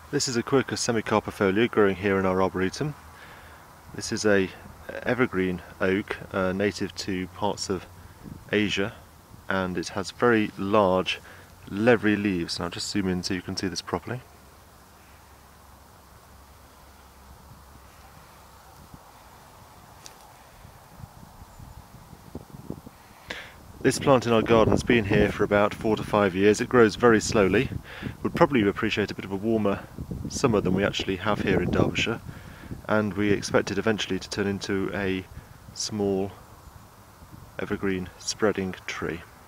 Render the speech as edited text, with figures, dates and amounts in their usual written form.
This is a Quercus semecarpifolia growing here in our arboretum. This is a evergreen oak native to parts of Asia, and it has very large leathery leaves. And I'll just zoom in so you can see this properly. This plant in our garden has been here for about 4 to 5 years. It grows very slowly. Would probably appreciate a bit of a warmer summer than we actually have here in Derbyshire, and we expect it eventually to turn into a small evergreen spreading tree.